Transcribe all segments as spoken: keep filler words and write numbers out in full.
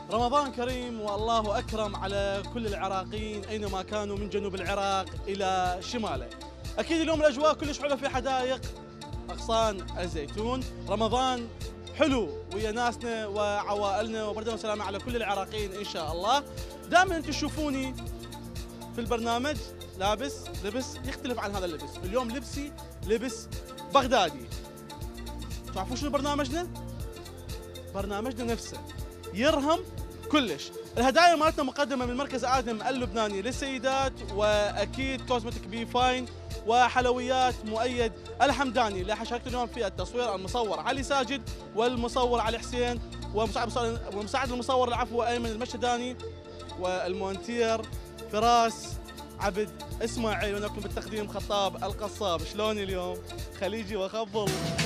رمضان كريم والله أكرم على كل العراقيين أينما كانوا من جنوب العراق إلى شماله. أكيد اليوم الأجواء كلش حلوة في حدائق أغصان الزيتون. رمضان حلو ويا ناسنا وعوائلنا، وبردا وسلامة على كل العراقيين إن شاء الله. دائما أنتم تشوفوني في البرنامج لابس لبس يختلف عن هذا اللبس. اليوم لبسي لبس بغدادي. تعرفون شنو برنامجنا؟ برنامجنا نفسه يرهم كلش. الهدايا مالتنا مقدمه من مركز ادم اللبناني للسيدات، واكيد كوزمتيك بي فاين وحلويات مؤيد الحمداني اللي شاركت اليوم في التصوير. المصور علي ساجد والمصور علي حسين ومساعد ومساعد المصور العفو ايمن المشهداني والمونتير فراس عبد اسماعيل، ونكون بالتقديم خطاب القصاب. شلوني اليوم؟ خليجي وخبل.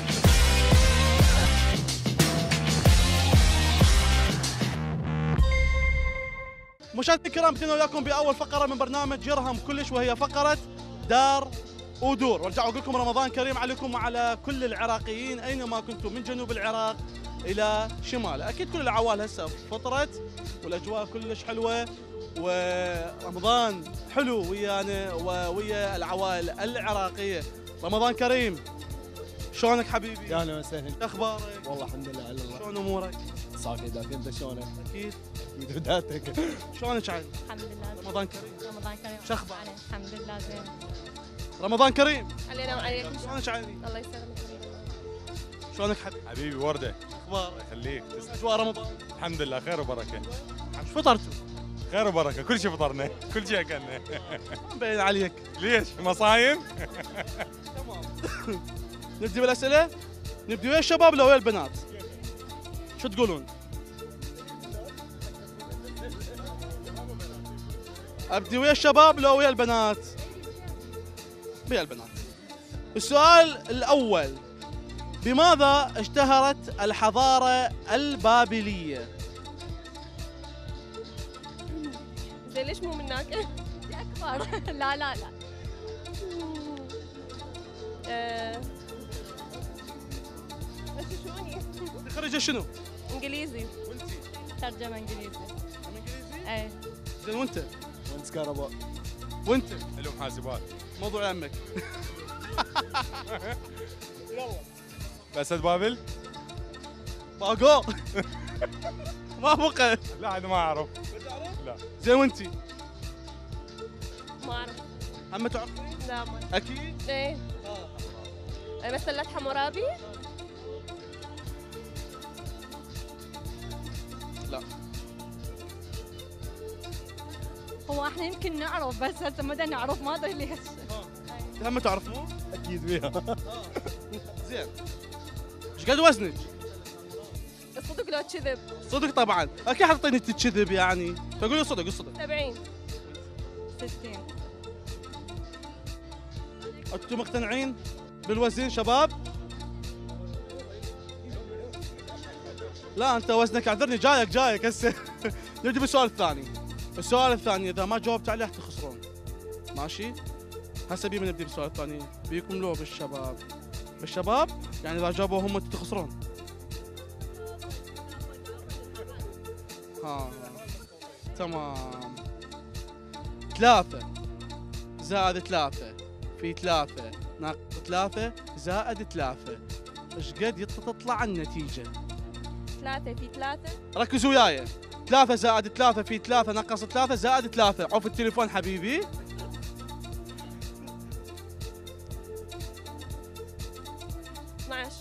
مشاهدينا الكرام، بدينا وياكم باول فقره من برنامج يرهم كلش، وهي فقره دار ودور. وارجع اقول لكم رمضان كريم عليكم وعلى كل العراقيين اينما كنتم من جنوب العراق الى شماله. اكيد كل العوائل هسه فطرت والاجواء كلش حلوه، ورمضان حلو ويانا وويا العوائل العراقيه. رمضان كريم. شلونك حبيبي؟ يا اهلا وسهلا. شو اخبارك؟ والله الحمد لله على الله. شلون امورك؟ صافي دافي. انت شلونك؟ اكيد. اكيد وداتك. شلونك عايز؟ الحمد لله. رمضان كريم. رمضان كريم. شو اخبارك؟ الحمد لله زين. رمضان كريم. علينا وعليكم. شلونك عايز؟ الله يسلمك. شلونك حبيبي؟ حبيبي ورده. اخبارك؟ خليك. اجواء رمضان. الحمد لله خير وبركه. شو فطرتوا؟ خير وبركه، كل شيء فطرنا، كل شيء اكلنا. مبين عليك. ليش؟ مصايم؟ تمام. نبدي بالاسئله؟ نبدي ويا الشباب لو ويا البنات؟ شو تقولون؟ ابدي ويا الشباب لو ويا البنات؟ ويا البنات. السؤال الاول: بماذا اشتهرت الحضاره البابليه؟ زين ليش مو من هناك؟ اكبر. لا لا لا. ااا غششوني. خريجه شنو؟ انجليزي. وانتي؟ ترجمه انجليزي. انجليزي؟ ايه. زين وانت؟ مهندس كهرباء. وانت؟ علوم حاسبات. موضوع يمك. يلا. بأسد بابل؟ باقو. ما بقى. لا عاد ما اعرف. لا. زين وانتي؟ ما اعرف. هم تعرفين؟ لا ما اكيد؟ ايه. مسلات حمورابي؟ لا. هو احنا يمكن نعرف بس هسه ما نعرف، ما ادري ليش. هم تعرفون؟ اكيد بيها. زين. ايش قد وزنك؟ الصدق لو كذب. صدق طبعا، اكيد حاطيني تكذب يعني، فقولي الصدق الصدق. سبعين. ستين. انتم مقتنعين بالوزن شباب؟ لا انت وزنك اعذرني، جايك جايك هسه. نبدي بالسؤال الثاني. السؤال الثاني اذا ما جاوبت عليه راح تخسرون. ماشي؟ هسه بينا نبدي بالسؤال الثاني، بيكم لو بالشباب. بالشباب يعني اذا جابوا هم انتم تخسرون. ها تمام. ثلاثة زائد ثلاثة في ثلاثة ناقص ثلاثة زائد ثلاثة، ايش قد تطلع النتيجة؟ ثلاثة في ثلاثة. ركزوا وياي. ثلاثة زائد ثلاثة في ثلاثة ناقص ثلاثة زائد ثلاثة. عوف التليفون حبيبي. اثنعش.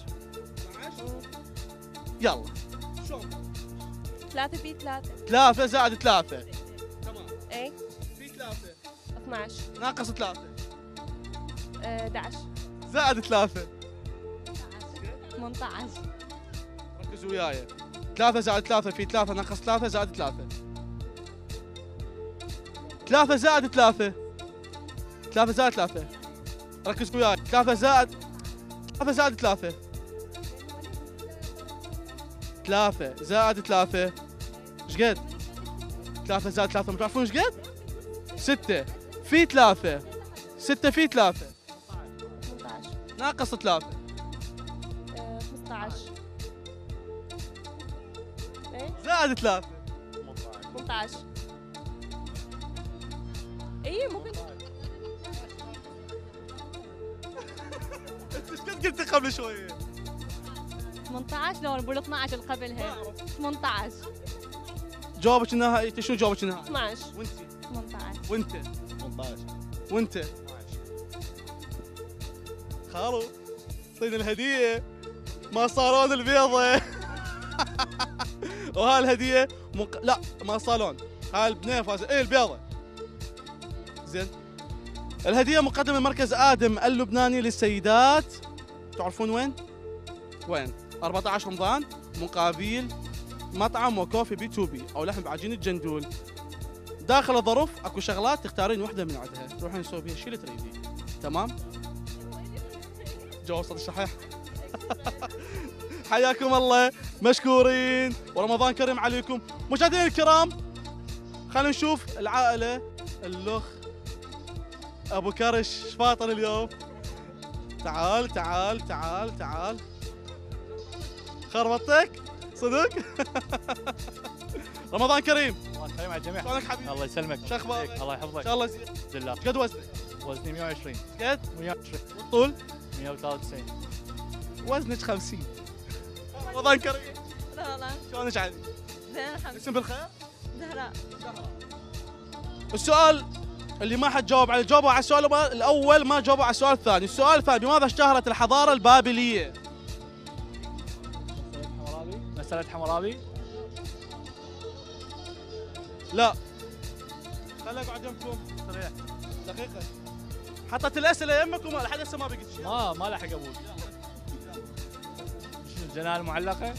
يلا. شلون؟ ثلاثة في ثلاثة. ثلاثة زائد ثلاثة. تمام. ايه. في ثلاثة. اثنعش. ناقص ثلاثة. اه احد عشر. زائد ثلاثة. ثمانية عشر. ركزوا وياي. ثلاثة زائد ثلاثة في ثلاثة ناقص ثلاثة زائد ثلاثة. ثلاثة زائد ثلاثة. ثلاثة زائد ثلاثة. ركزوا وياي. ثلاثة زائد ثلاثة زائد ثلاثة. ثلاثة زائد ثلاثة. ايش قد؟ ثلاثة زائد ثلاثة ما تعرفون ايش قد؟ ستة في ثلاثة. ستة في ثلاثة. ثمانية عشر. ناقص ثلاثة. اه خمسة عشر. ايه. زائد ثلاثة. ثمانية عشر. اي ممكن. انت ايش قد قلتي قبل شويه؟ ثمانية عشر لو نقول اثنا عشر اللي قبلها. ثمانية عشر. جوابك النهائي، انت شنو جوابك النهائي؟ اثنا عشر. وانت ثمانية عشر. وانت ثمانية عشر. وانت خالو اعطيني الهديه ما صالون البيضه. وهاي الهديه مق... لا ما صالون، هاي البنيه فاز ايه البيضه. زين، الهديه مقدمه من مركز ادم اللبناني للسيدات. تعرفون وين؟ وين؟ أربعة عشر رمضان مقابل مطعم وكوفي بي تو بي او لحم بعجين الجندول. داخل الظرف اكو شغلات تختارين وحده من عندها تروحين نسوي بيها الشيء اللي تريديه. تمام؟ جواب صوت الشحيح. حياكم الله، مشكورين ورمضان كريم عليكم. مشاهدينا الكرام، خلينا نشوف العائله اللخ ابو كرش فاطر اليوم. تعال تعال تعال تعال. خربطتك صدق. رمضان كريم. الله يسلمك على الجميع. شلونك حبيبي؟ الله يسلمك. شو اخبارك؟ الله ان يحفظك. شاء الله زين. الحمد لله. ايش قد وزنك؟ وزني مئة وعشرين. قد؟ مئة وعشرين. والطول؟ مئة وثلاثة وتسعين. وزنك خمسين. رمضان كريم. رمضان. شلونك علي؟ زين الحمد اسم بالخير؟ زهراء. السؤال اللي ما حد جاوب عليه، جاوبوا على السؤال الاول ما جاوبوا على السؤال الثاني. السؤال الثاني، بماذا اشتهرت الحضاره البابليه؟ حمرابي. مسألة حمرابي. لا خليني اقعد يمكم صريح. دقيقه. حطيت الاسئله يمكم لحد هسه ما بقيت شيء. ما ما لحق ابوك. شنو الجنان المعلقة؟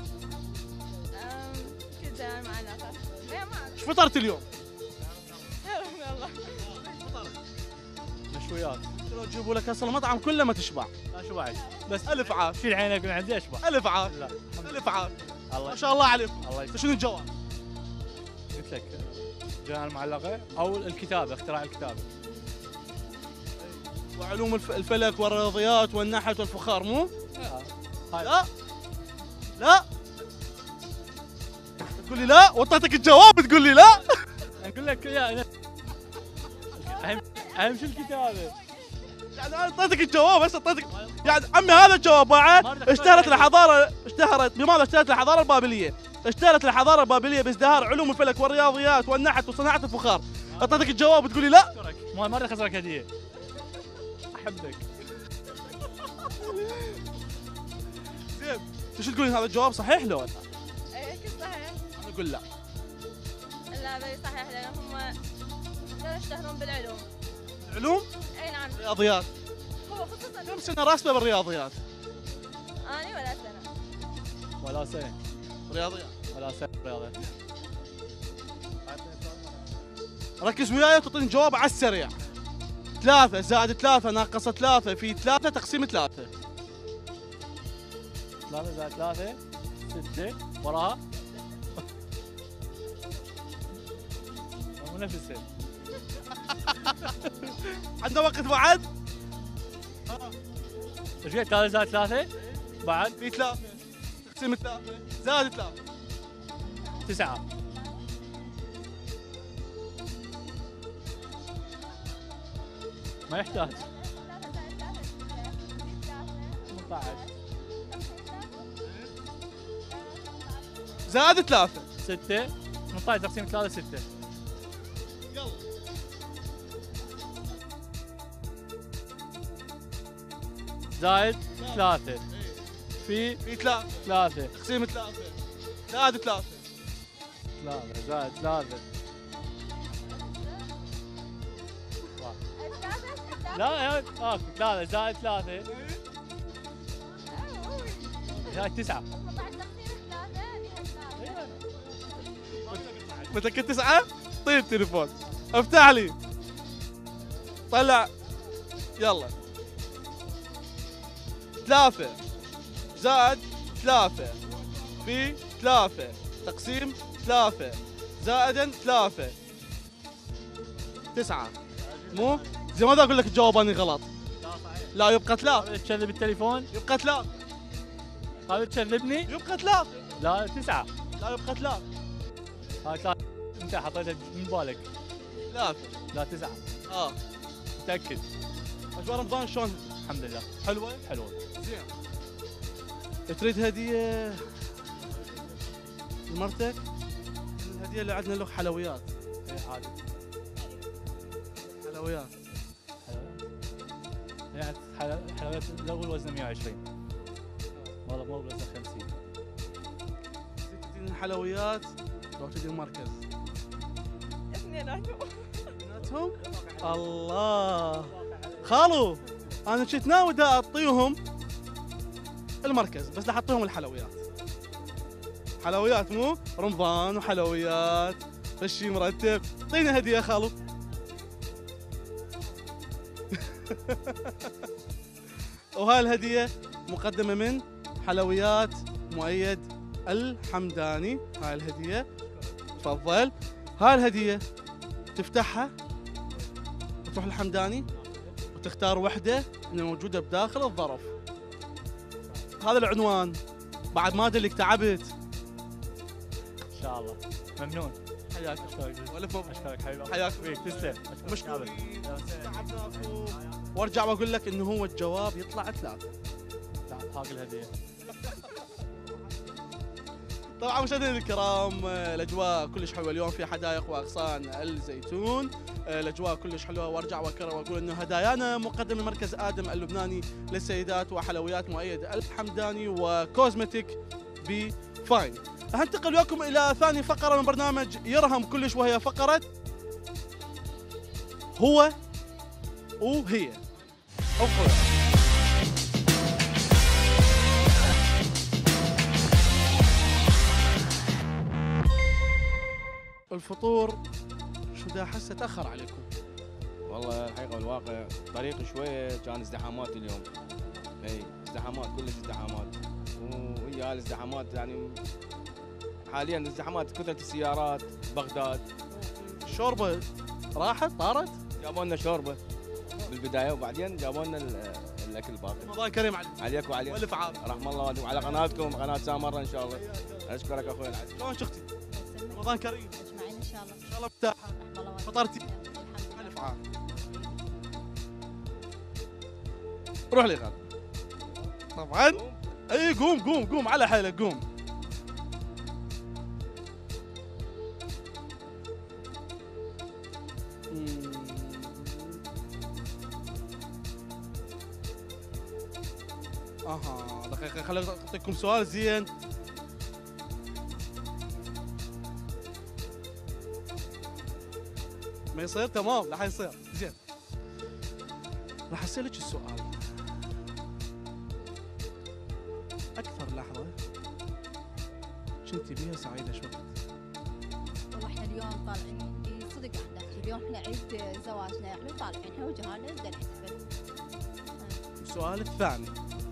كذا معلقة. لا ما ايش فطرت اليوم؟ والله. مشويات. لو تجيبوا لك اصلا المطعم كله ما تشبع. ما شبعت. بس الف عافيه. شيل عينك من عندي اشبع. الف عافيه. لا. الف عافيه. الله ما شاء الله عليكم. الله يسلمك. شنو الجواب؟ قلت لك الجنان المعلقة او الكتابة، اختراع الكتابة. وعلوم الف- الفلك والرياضيات والنحت والفخار مو؟ هاي. لا لا تقول لي لا، وطيتك الجواب تقول لي لا. اقول لك يا اهم اهم شيء الكتابة. يعني انا اعطيتك الجواب بس اعطيتك يعني عمي هذا الجواب بعد. اشتهرت الحضاره اشتهرت بماذا اشتهرت الحضاره البابليه؟ اشتهرت الحضاره البابليه بازدهار علوم الفلك والرياضيات والنحت وصناعه الفخار. اعطيتك الجواب تقول لي لا. اشكرك. ما ما راح اخسرك هدية. احبك. زين شو تقولين هذا الجواب صحيح لو؟ ايه كل صحيح. انا اقول لا. لا بي صحيح لان هم كانوا يشتهرون بالعلوم. علوم اي نعم. رياضيات. هو خصوصا كم سنه راسبه بالرياضيات؟ اني ولا سنة. ولا سنة. رياضيات. ولا سنة رياضة. ركز وياي وتعطيني جواب على السريع. ثلاثة زائد ثلاثة ناقص ثلاثة في ثلاثة تقسيم ثلاثة. ثلاثة زائد ثلاثة ستة وراها مو نفسه. عندنا وقت بعد؟ ايش قلت؟ ثلاثة زائد ثلاثة بعد في ثلاثة تقسيم ثلاثة زائد ثلاثة. تسعة. ما يحتاج. ثمانية عشر. زائد ثلاثة. ستة. ثمانية عشر تقسيم ثلاثة ستة. يلا. زائد ثلاثة في في ثلاثة ثلاثة. تقسيم ثلاثة زائد ثلاثة. ثلاثة زائد ثلاثة. لا يا اوكي ثلاثة زائد ثلاثة زائد تسعة. متأكد تسعة؟ طيب تليفون افتح لي طلع يلا. ثلاثة زائد ثلاثة في ثلاثة تقسيم ثلاثة زائدا ثلاثة تسعة. مو؟ زي ماذا اقول لك الجواب اني غلط؟ لا يبقى ثلاثة. هذا تكذب التليفون. يبقى ثلاثة. هذا تكذبني. يبقى ثلاثة. لا تسعة. لا يبقى ثلاثة. هاي ثلاثة. انت حطيتها من بالك. لا لا تزعل. اه متاكد. اجواء رمضان شلون؟ الحمد لله حلوه؟ حلوه. زين. تريد هديه لمرتك؟ الهديه اللي عندنا له حلويات. اي عادي. حلويات. يعني حل- حلويات الاول وزنه مئة وعشرين. والله مو وزنه خمسين. تدين الحلويات لو تدين المركز. اثنيناتهم. اثنيناتهم؟ الله خالو انا كنت ناوي دا اعطيهم المركز بس راح اعطيهم الحلويات. حلويات مو رمضان وحلويات فشي مرتب. اعطينا هديه خالو. وهاي الهديه مقدمه من حلويات مؤيد الحمداني. هاي الهديه تفضل. هاي الهديه تفتحها وتروح الحمداني وتختار وحده من الموجوده بداخل الظرف. هذا العنوان بعد ما ادري تعبت. ان شاء الله. ممنون. حياك اشكرك. والف مبروك. اشكرك حبيبي. حياك فيك تسلم. مشكورين. يا سلام. تعبناكم. وارجع واقول لك انه هو الجواب يطلع ثلاثه. هاك الهديه. طبعا مشاهدينا الكرام الاجواء كلش حلوه اليوم في حدائق واغصان الزيتون. الاجواء كلش حلوه وارجع واكرر واقول انه هدايانا مقدم من مركز ادم اللبناني للسيدات وحلويات مؤيد الحمداني وكوزمتيك بي فاين. راح ننتقل وياكم الى ثاني فقره من برنامج يرهم كلش وهي فقره هو وهي او قوة. الفطور شو دا احسه تاخر عليكم. والله الحقيقه والواقع طريق شويه كان ازدحامات اليوم. اي ازدحامات كلش ازدحامات وهي هاي الازدحامات يعني حاليا ازدحامات كثره السيارات بغداد. الشوربه راحت طارت. جابوا لنا شوربه بالبدايه وبعدين جابوا لنا ال- الاكل باقي. رمضان كريم عليك. عليك وعليك والف عافيه. رحم الله والديكم على قناتكم قناه سامره ان شاء الله. اشكرك اخوي العزيز. شلون شختي؟ رمضان كريم اجمعين ان شاء الله. ان شاء الله مرتاحه. رحم الله والديكم. فطرتي؟ الحمد الف لله. عافيه. روح لي غالي. طبعا اي قوم قوم قوم على حيلك قوم. مم. اها دقيقة خليني اعطيكم سؤال زين. ما يصير تمام راح يصير زين. راح اسالك السؤال. اكثر لحظة كنتي بيها سعيدة شو وقت؟ والله احنا اليوم طالعين إي صدق عم نحكي اليوم احنا عيد زواجنا احنا طالعين احنا وجهالنا بدنا نحتفل. السؤال الثاني.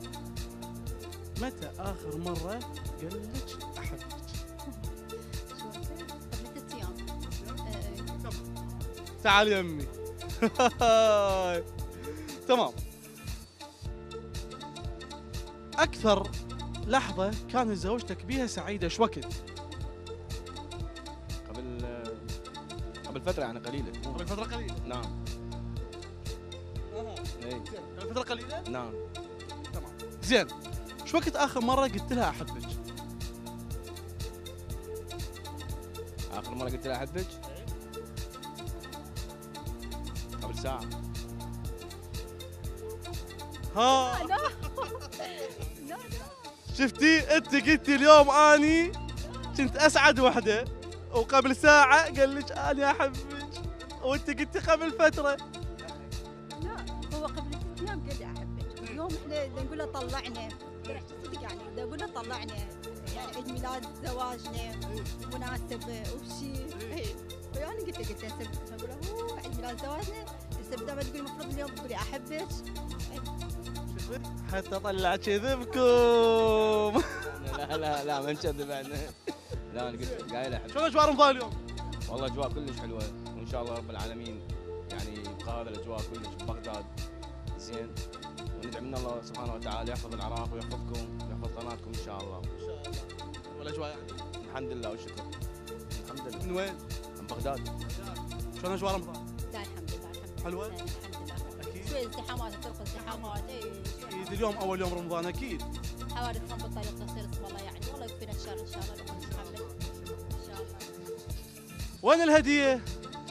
متى آخر مرة قال لك أحبك؟ شو وقت؟ قبل ثلاث ايام. آه، تعال يمي. تمام. أكثر لحظة كانت زوجتك بيها سعيدة شو وقت؟ قبل قبل فتره يعني قليله. قبل فترة قليلة. نعم. اي قبل فترة قليلة؟ نعم. تمام. زين. شو وقت آخر مرة قلت لها أحبك؟ اخر مره قلت لها احبك قبل ساعه. ها لا لا شفتي أنت قلتي اليوم أني كنت أسعد وحدة وقبل ساعة قال لك أنا أحبك وأنت قلتي قبل فترة. لا هو قبل ثلاث ايام قال لي احبك. اليوم احنا بدنا نقول له طلعنا صدق يعني بدنا نقول له طلعنا يعني عيد ميلاد زواجنا مناسبة وشي. اي فانا قلت له قلت له هسه اقول له هو عيد ميلاد زواجنا هسه بدل ما تقول المفروض اليوم تقولي احبك. حتى طلع كذبكم. لا لا لا ما نكذب احنا. لا انا قلت قايل احبك. شلون أجواء رمضان اليوم؟ والله اجواء كلش حلوه وان شاء الله رب العالمين يعني يبقى هذا الاجواء كلش ببغداد زين وندعي من الله سبحانه وتعالى يحفظ العراق ويحفظكم ويحفظ قناتكم ان شاء الله. والأجواء يعني الحمد لله والشكر. الحمد لله. من وين؟ من بغداد. شلون اجواء رمضان؟ لا الحمد لله الحمد لله حلوة؟ الحمد لله. اكيد شوي ازدحامات ترقى ازدحامات اي اكيد اليوم اول يوم رمضان اكيد. حوادث خنبط طريق تصير اسم الله يعني والله يكفينا الشر ان شاء الله نكون نتحمل ان شاء الله. وين الهدية؟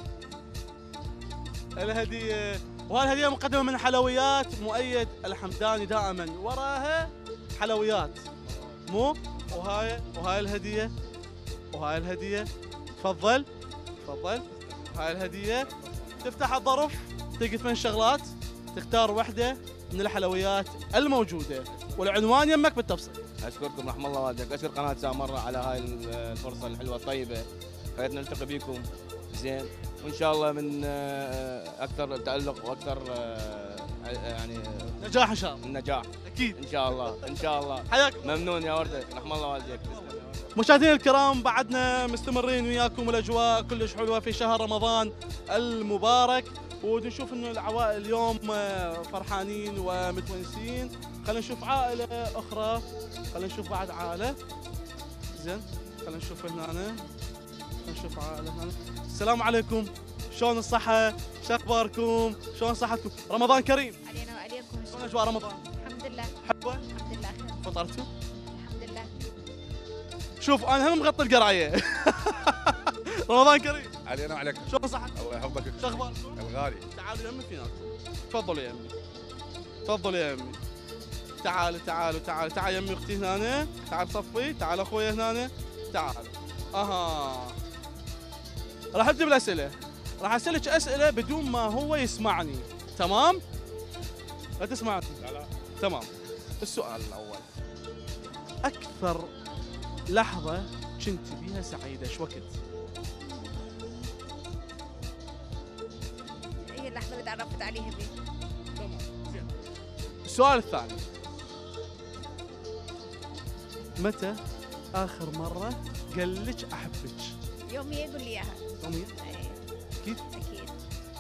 الهدية وهالهدية مقدمة من حلويات مؤيد الحمداني دائما وراها حلويات مو وهاي وهاي الهدية وهاي الهدية تفضل تفضل هاي الهدية تفتح الظرف تلقى ثمان شغلات تختار واحدة من الحلويات الموجودة والعنوان يمك بالتفصيل. اشكركم رحم الله والديك، اشكر قناه سامره على هاي الفرصه الحلوه الطيبه، خلينا نلتقي بكم زين، وان شاء الله من اكثر تالق واكثر يعني نجاح ان شاء الله. النجاح اكيد ان شاء الله ان شاء الله. حياك ممنون يا ورده، رحم الله والديك. مشاهدينا الكرام بعدنا مستمرين وياكم الاجواء كلش حلوه في شهر رمضان المبارك، ونشوف انه العوائل اليوم فرحانين ومتونسين. خلينا نشوف عائله اخرى، خلينا نشوف بعد عائله زين، خلينا نشوف هنا خلينا نشوف عائله هنا. السلام عليكم، شلون الصحه؟ شو اخباركم؟ شلون صحتكم؟ رمضان كريم علينا وعليكم. شلون اجواء رمضان؟ الحمد لله حلوه؟ الحمد لله خير. فطرتوا؟ الحمد لله. شوف انا هم مغطي القرعيه. رمضان كريم. علينا وعليكم. شلون صحتكم؟ الله يحفظك. شو اخباركم؟ الغالي. تعالوا يمي فيناكم. تفضلوا يا يمي. تفضلوا يا يمي. تعالوا تعالوا تعالوا تعال يمي اختي هنا، تعال صفي، تعال اخويا هنا، تعالوا. اها. راح ابدا بالاسئله. راح اسالك اسئله بدون ما هو يسمعني، تمام؟ لا تسمعني. لا لا. تمام. السؤال الاول. اكثر لحظه كنت بيها سعيده شو وقت؟ هي اللحظه اللي تعرفت عليها بيه. تمام زين. السؤال الثاني. متى آخر مرة قال لك أحبك؟ يومي يقول لي اياها. يوميا؟ إيه. أكيد؟ اكيد.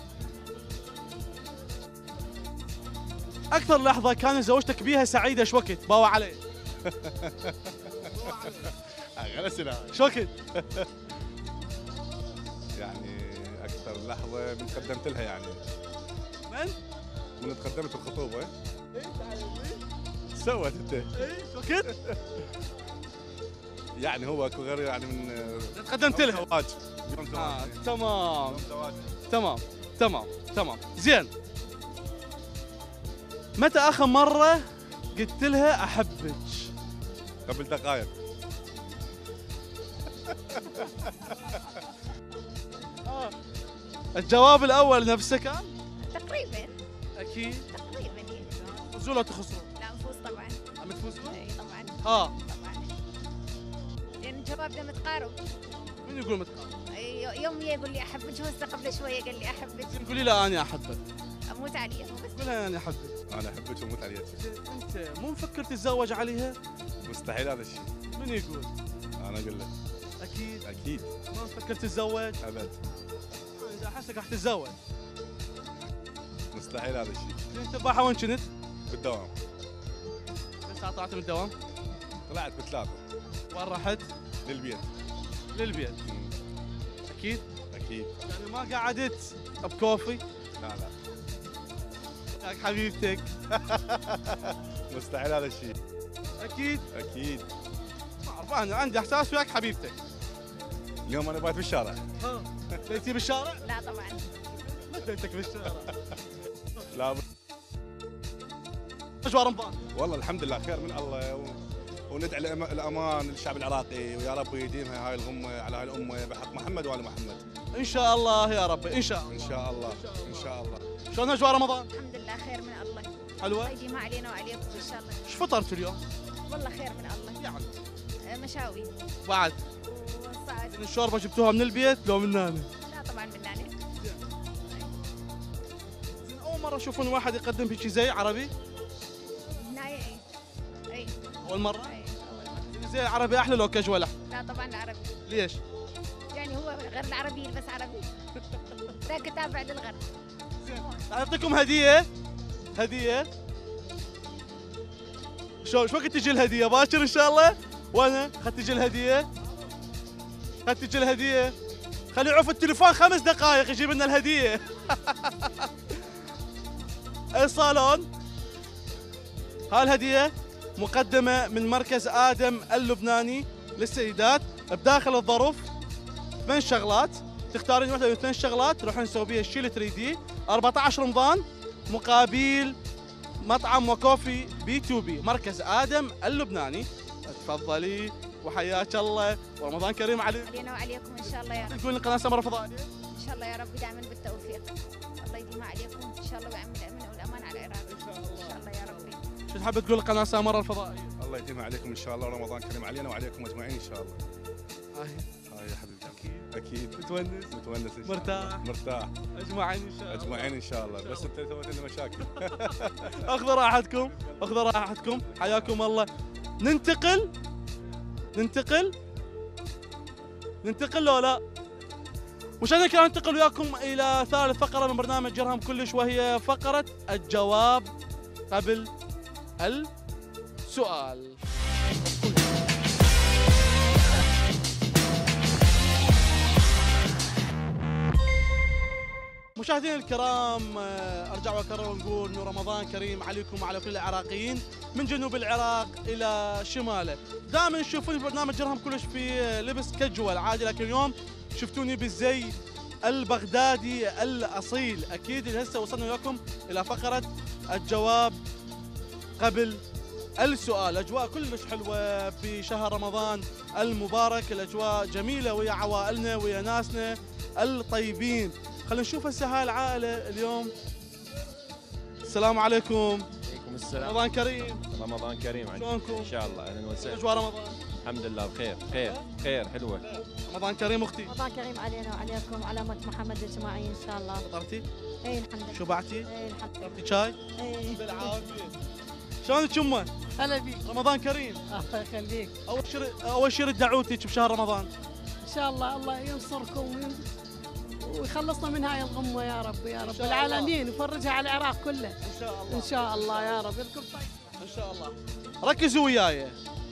أكثر لحظة كانت زوجتك بيها سعيدة شو وقت؟ باوع علي. غير سنة. شو وقت؟ يعني أكثر لحظة من قدمت لها يعني. من؟ من تقدمت الخطوبة. إيه تعالي. سوت أنت. إيه شو وقت؟ يعني هو أكو غير يعني من تقدمت لها. زواج. يوم آه زواج. تمام يوم زواج. تمام تمام تمام زين. متى آخر مرة قلت لها أحبك؟ قبل دقائق. آه. الجواب الأول نفسه كان؟ تقريبا أكيد. تقريبا هي. تفوزون ولا تخسرون؟ لا نفوز طبعا. عم تفوزون؟ اي طبعا ها طبعا. لان جوابنا متقارب. من يقول متقارب؟ أي يوم يقول لي احبك، هسه قبل شويه قال لي احبك. قولي لا أنا أحبك. اموت عليه بس. قولها أنا أحبك. أنا أحبك وأموت عليك. أنت مو مفكر تتزوج عليها؟ مستحيل هذا الشيء. من يقول؟ أنا أقول لك. أكيد أكيد. ما مفكر تتزوج؟ أبد. إذا أحسك راح تتزوج. مستحيل هذا الشيء. أنت باحة وين كنت؟ بالدوام. بس طلعت من الدوام؟ طلعت بثلاثة. وين رحت؟ للبيت. للبيت. أكيد؟ أكيد. يعني ما قعدت بكوفي؟ لا لا. وياك حبيبتك؟ مستحيل هذا الشيء. أكيد؟ أكيد. ما أعرف أنا عندي إحساس وياك حبيبتك. اليوم أنا بايت بالشارع. ها ليتي بالشارع؟ لا طبعا. متى ليتك بالشارع؟ لا ب... أجواء رمضان؟ والله الحمد لله خير من الله و... وندعي الأم- الأمان للشعب العراقي ويا رب يديمها هاي الغمة على هاي الأمة بحق محمد وآل محمد. إن شاء الله يا رب إن شاء الله. إن شاء الله. إن شاء الله. شلون أجواء رمضان؟ الحمد لله خير من الله. حلوة؟ الله يديمها علينا وعليكم ان شاء الله. إيش فطرت اليوم؟ والله خير من الله. يعني آه، مشاوي بعد وصعد. الشوربة جبتوها من البيت لو من هنا؟ لا طبعا من نعناع. زين أول مرة أشوف إن واحد يقدم هيك زي عربي؟ نعناع اي اي أول مرة؟ اي اول مره. زي العربي أحلى لو كجولة؟ لا طبعا العربي. ليش؟ يعني هو غير العربي يلبس عربي. ذاك تابع للغرب. أعطيكم هدية هدية شو شو وقت تجي الهدية؟ باكر إن شاء الله؟ وأنا أخذت تجي الهدية؟ أخذت تجي الهدية؟ خليه يعوف التليفون خمس دقائق يجيب لنا الهديه. الصالون. هالهديه مقدمه من مركز ادم اللبناني للسيدات بداخل الظرف. ثمان شغلات تختارين واحده من ثمان شغلات تروحين نسوي بيها الشيل ثري دي. أربعة عشر رمضان مقابل مطعم وكوفي بي تو بي مركز ادم اللبناني. تفضلي وحياك الله ورمضان كريم عليك. علينا وعليكم ان شاء الله يا رب. تقول القناه سمر فضائيه ان شاء الله يا رب دائما بالتوفيق. الله يديمها عليكم ان شاء الله ويعم الامن والامان على العراق ان شاء الله. ان شاء الله يا ربي. شو تحب تقول القناه سمر الفضائيه؟ الله يديمها عليكم ان شاء الله ورمضان كريم علينا وعليكم اجمعين ان شاء الله. هاي هاي يا حبيبي اكيد اكيد متونس متونس ان شاء مرتاح؟ الله مرتاح اجمعين ان شاء الله. اجمعين ان شاء الله بس انت سويت لنا مشاكل. اخذوا راحتكم اخذوا راحتكم حياكم الله. ننتقل ننتقل ننتقل لو لا مشاهدينا الكرام ننتقل وياكم الى ثالث فقره من برنامج جرهم كلش وهي فقره الجواب قبل السؤال. مشاهدينا الكرام ارجع واكرر ونقول انه رمضان كريم عليكم وعلى كل العراقيين من جنوب العراق الى شماله. دائما تشوفوني في برنامج جرهم كلش في لبس كجوال عادي، لكن اليوم شفتوني بالزي البغدادي الاصيل. اكيد هسه وصلنا وياكم الى فقره الجواب قبل السؤال. اجواء كلش حلوه في شهر رمضان المبارك، الاجواء جميله ويا عوائلنا ويا ناسنا الطيبين. خلينا نشوف هسه هاي العائله اليوم. السلام عليكم. عليكم السلام. رمضان كريم. رمضان كريم عليكم. شلونكم؟ ان شاء الله اهلا وسهلا. اجواء رمضان الحمد لله بخير خير خير حلوه. رمضان كريم اختي. رمضان كريم علينا وعليكم وعلى امه محمد اجمعين ان شاء الله. فطرتي؟ اي الحمد لله. شبعتي؟ اي الحمد لله. شربتي شاي؟ اي بالعافيه. شلونك يمه؟ هلا بيك. رمضان كريم. الله يخليك. اول شيء اول شيء دعوتك بشهر رمضان. ان شاء الله الله ينصركم ويخلصنا من هاي الغمه يا رب يا رب شاء العالمين ويفرجها على العراق كله ان شاء الله. ان شاء الله يا رب. لكم طيب. ان شاء الله. ركزوا وياي.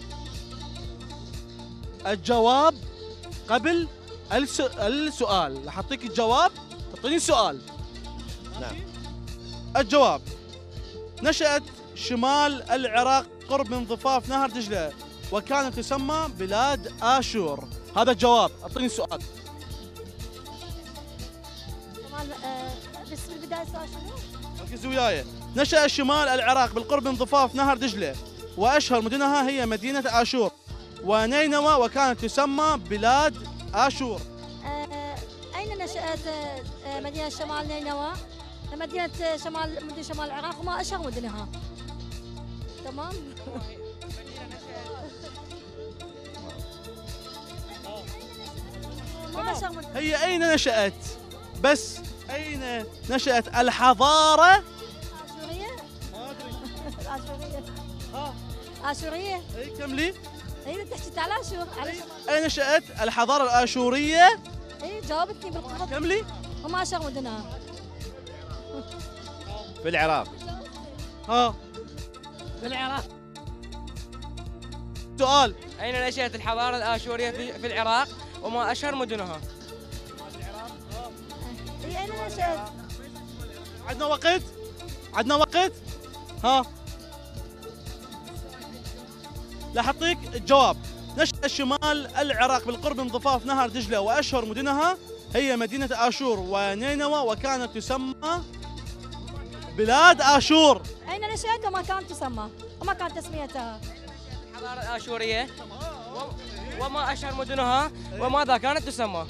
الجواب قبل الس... السؤال. راح اعطيك الجواب تعطيني السؤال. نعم. الجواب: نشأت شمال العراق قرب من ضفاف نهر دجلة وكانت تسمى بلاد آشور. هذا الجواب. اعطيني السؤال. كمان آه بس في البدايه السؤال شنو؟ ركزوا وياي. نشأ شمال العراق بالقرب من ضفاف نهر دجلة وأشهر مدنها هي مدينة آشور ونينوى وكانت تسمى بلاد آشور. آه اين نشأت آه مدينه شمال نينوى؟ مدينه شمال مدينه شمال العراق وما اشهر مدنها. تمام؟ ما اشهر مدنها. هي أين نشأت؟ بس أين نشأت الحضارة؟ آشورية؟ ما أدري. الآشورية. ها آشورية؟ أي كملي. اي تحكي على آشور على أين نشأت الحضارة الآشورية؟ اي جاوبتني بالضبط. كملي. وما اشهر مدنها. في العراق. ها في العراق. سؤال: أين نشأت الحضارة الآشورية في, في العراق وما أشهر مدنها؟ اي اين نشأت؟ عندنا وقت؟ عندنا وقت؟ ها راح اعطيك الجواب. نشأ شمال العراق بالقرب من ضفاف نهر دجلة وأشهر مدنها هي مدينة آشور ونينوى وكانت تسمى بلاد آشور. اين نشأت وما كانت تسمى؟ وما كانت تسميتها؟ الحضارة الآشورية وما أشهر مدنها وماذا كانت تسمى؟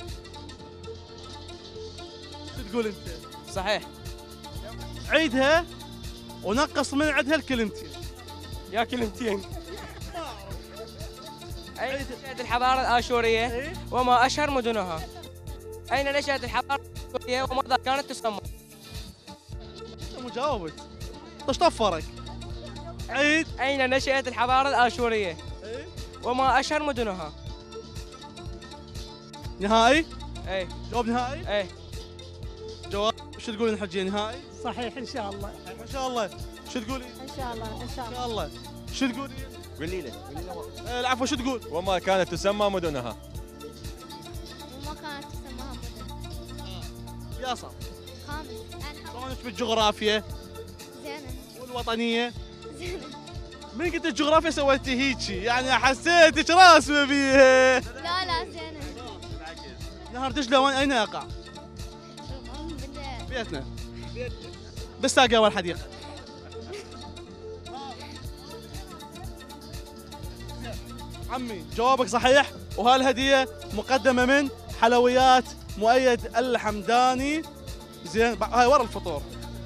شو تقول انت؟ صحيح. عيدها ونقص من عندها الكلمتين. يا كلمتين. أين نشأت الحضارة الآشورية وما أشهر مدنها؟ أين نشأت الحضارة الآشورية وماذا كانت تسمى؟ انت مجاوبت. ايش طفرك؟ عيد. أين نشأت الحضارة الآشورية وما أشهر مدنها؟ نهائي؟ اي. جواب نهائي؟ اي. جواب شو تقولين حجي نهائي؟ صحيح ان شاء الله. ما شاء الله. شو تقولي؟ ان شاء الله ان شاء ان الله. شاء الله. شو تقولي؟ قولي له. آه، العفو شو تقول؟ وما كانت تسمى مدنها. وما كانت تسمى مدن. يا صح. خامس. شلونك بالجغرافيا؟ زينة. والوطنية؟ زينة. من قلت الجغرافيا سويتي هيجي، يعني حسيتك راسمة بيها. لا لا زينة. نهر دجلة وين أين يقع؟ بيتنا. بالساقية والحديقة. عمي جوابك صحيح، وهالهدية مقدمة من حلويات مؤيد الحمداني. زين هاي ورا الفطور.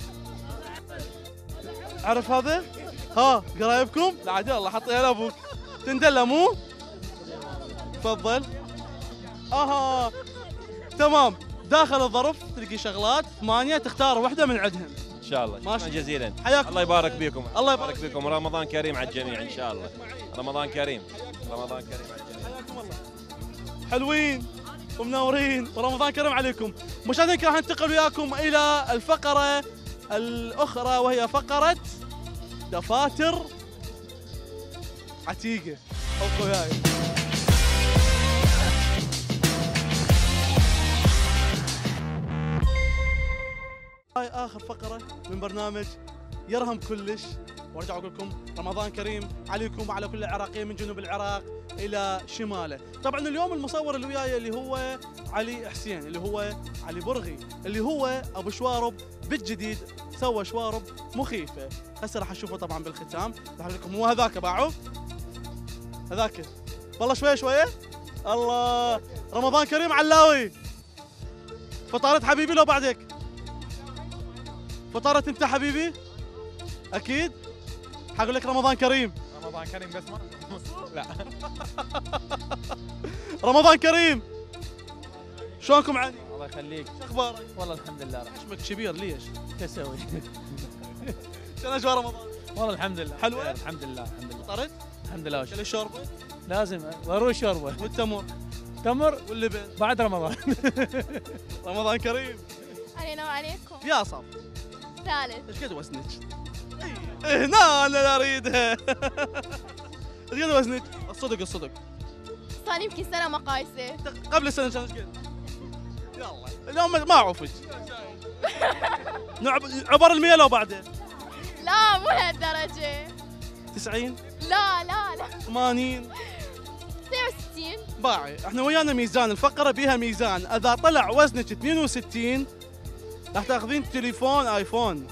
عرف هذا؟ ها قرايبكم؟ لا عاد يلا حطيها لابوك. تندلى مو؟ تفضل. اها تمام. داخل الظرف تلقي شغلات ثمانية، تختار واحدة من عندهم. ان شاء الله. ماشي. شكرا جزيلا. حياكم الله يبارك بكم. الله يبارك بكم. رمضان كريم على الجميع ان شاء الله. رمضان كريم. رمضان كريم على الجميع. حياكم الله. حلوين ومنورين ورمضان كريم عليكم. مشاهدينا راح ننتقل وياكم الى الفقرة الاخرى وهي فقرة دفاتر عتيقة. حطوا وياي. هاي اخر فقرة من برنامج يرهم كلش، وارجع اقول لكم رمضان كريم عليكم وعلى كل العراقيين من جنوب العراق الى شماله. طبعا اليوم المصور اللي وياي اللي هو علي حسين، اللي هو علي برغي، اللي هو ابو شوارب بالجديد، سوى شوارب مخيفه، هسه راح اشوفه طبعا بالختام. راح اقول لكم مو هذاك باعوا هذاك والله شويه شويه. الله رمضان كريم علاوي. فطارت حبيبي لو بعدك؟ فطارت انت حبيبي؟ اكيد؟ حقول لك رمضان كريم. رمضان كريم بس ما لا. رمضان كريم. شلونكم علي؟ الله يخليك. شو اخبارك؟ والله الحمد لله. حجمك كبير ليش؟ شو اسوي؟ شلون اجواء رمضان؟ والله الحمد لله. حلوة؟ الحمد لله الحمد لله. فطرت؟ الحمد لله. كل الشوربه؟ لازم ضروري شوربه. والتمر؟ تمر واللبن؟ بعد رمضان. رمضان كريم. علينا وعليكم. يا صف. ثالث. ايش قد وزنك؟ هنا انا لا اريدها. ايش قد وزنك؟ الصدق الصدق. صار يمكن سنة مقايسة. قبل السنة كان ايش قد؟ يلا اليوم ما اعوفك. عبر المية لو بعده. لا مو لهالدرجة. تسعين؟ لا لا لا. ثمانين؟ اثنين وستين. باعي، احنا ويانا ميزان، الفقرة بيها ميزان، اذا طلع وزنك اثنين وستين راح تاخذين تليفون ايفون.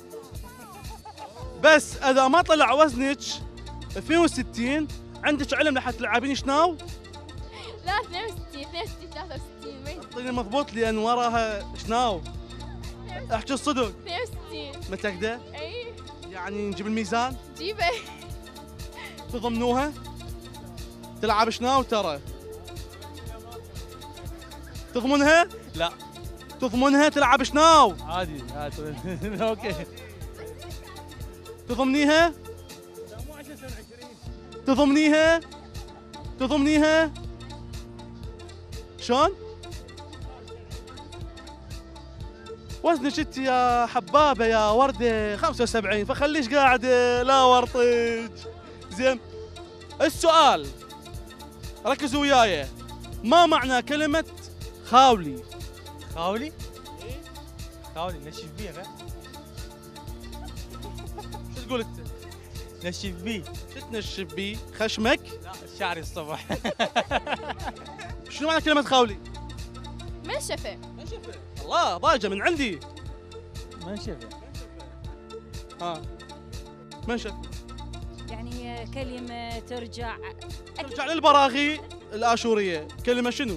بس اذا ما طلع وزنك اثنين وستين عندك علم لحد تلعبين شناو؟ لا اثنين وستين اثنين وستين ثلاثة وستين. اعطيني مضبوط لان وراها شناو. احكي الصدق. اثنين وستين. متأكدة؟ اي. يعني نجيب الميزان؟ جيبه. تضمنوها؟ تلعب شناو ترى؟ تضمنها؟ لا. تضمنها تلعب شناو؟ عادي عادي. اوكي. تضمنيها؟ تضمنيها؟ تضمنيها؟ شلون؟ وزنك انت يا حبابه يا ورده خمسة وسبعين، فخليش قاعده لا ورطج. زين السؤال ركزوا وياي، ما معنى كلمه خاولي؟ خاولي؟ خاولي نشف بيه. شو تقول انت؟ نشف بيه. شو تنشف بيه؟ خشمك؟ لا شعري الصبح. شنو معنى كلمه خاولي؟ منشفة. منشفة. الله ضايجه من عندي. منشفة. ها منشفة يعني كلمة ترجع ترجع للبراغي الآشورية. كلمة شنو؟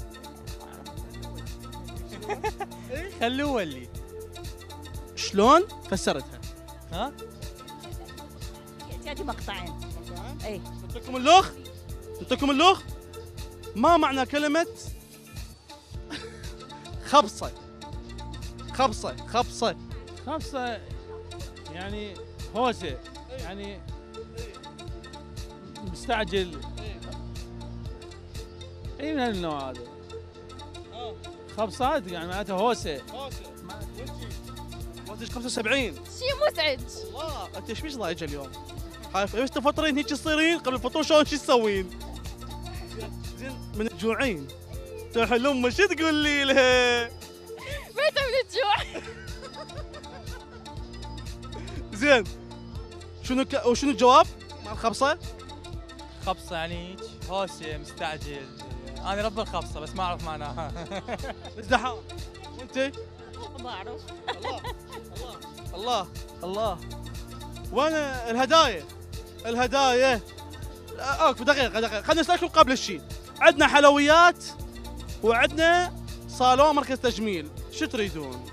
خلوه اللي. شلون فسرتها؟ ها؟ تأتي مقطعين. اي. نعطيكم اللغ؟ نعطيكم اللغ؟ ما معنى كلمة خبصة؟ خبصة خبصة خمسة يعني هوسة، يعني مستعجل. اي من هالنوع هذا. خبصات يعني معناتها هوسة. هوسة. وزنك خمسة وسبعين. شيء مزعج. الله انت ايش بيش ضايجه اليوم؟ خايف ايش تفطرين هيك تصيرين قبل الفطور شلون شو تسوين؟ زين من الجوعين تحل امه شو تقولي لها؟ ميتة من الجوع. زين شنو ك... وشنو الجواب مع الخبصه؟ خبصه يعني هوسه مستعجل. انا رب الخبصه بس ما اعرف معناها. ازدحام. وانت؟ ما اعرف. الله الله الله الله. وين الهدايا؟ الهدايا اوكي دقيقه دقيقه خلينا نسالكم قبل الشيء. عندنا حلويات وعندنا صالون مركز تجميل، شو تريدون؟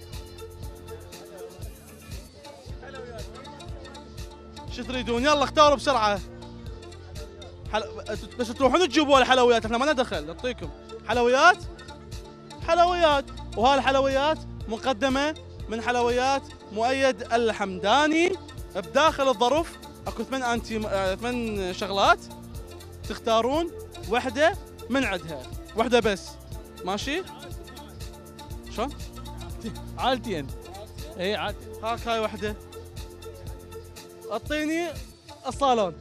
شو تريدون؟ يلا اختاروا بسرعه. حل... بس تروحون تجيبوا الحلويات، احنا ما لنا دخل، نعطيكم حلويات حلويات. وهاي الحلويات مقدمه من حلويات مؤيد الحمداني. بداخل الظرف اكو ثمان انتي ثمان شغلات تختارون واحده من عندها، واحده بس ماشي؟ شلون؟ عالتين. اي عالتين. هاك هاي واحده. اعطيني الصالون.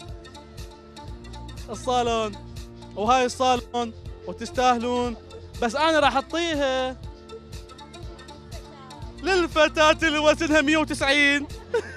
الصالون وهاي الصالون وتستاهلون، بس انا راح اعطيها للفتاة اللي وزنها مئة وتسعين.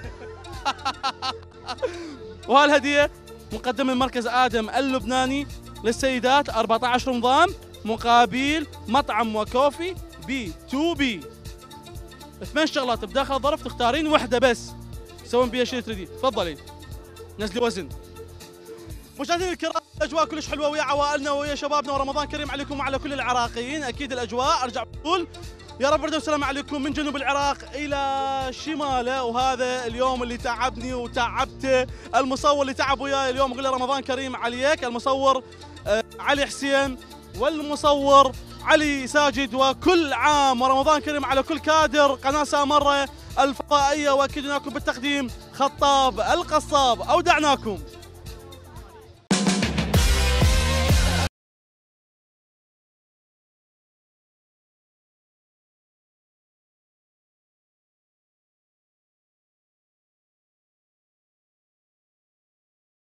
وهاي الهدية مقدمة من مركز آدم اللبناني للسيدات أربعة عشر رمضان مقابل مطعم وكوفي بي تو بي. ثمان شغلات بداخل الظرف تختارين واحدة بس تسوين بيها شيء تريدين. تفضلي نزلي وزن. مشاهدينا الكرام الاجواء كلش حلوه ويا عوائلنا ويا شبابنا، ورمضان كريم عليكم وعلى كل العراقيين. اكيد الاجواء ارجع بقول يا رب برده وسلام عليكم من جنوب العراق الى شماله. وهذا اليوم اللي تعبني وتعبته المصور اللي تعب وياي اليوم، اقول له رمضان كريم عليك. المصور آه علي حسين والمصور علي ساجد، وكل عام ورمضان كريم على كل كادر قناه سامره الفضائيه. واكيد انكم بالتقديم خطاب القصاب. اودعناكم.